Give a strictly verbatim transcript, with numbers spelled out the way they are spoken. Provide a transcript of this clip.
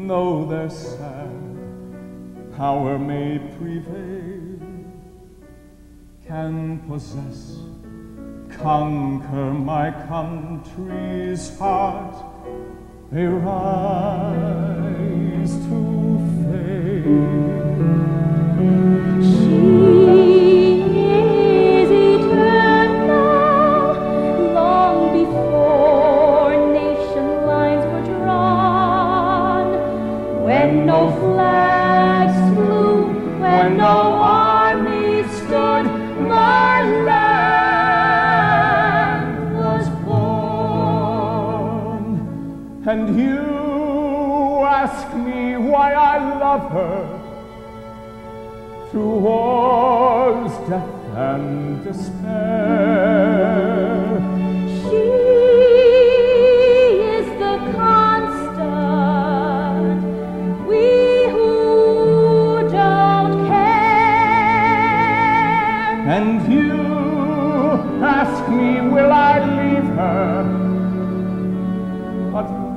though their sad power may prevail, can possess, conquer my country's heart, they rise to fame. She is eternal, long before nation lines were drawn, when no flags flew, when no army stood, my land was born. And you ask me why I love her, through wars, death, and despair. She is the constant, we who don't care. And you ask me, will I leave her? But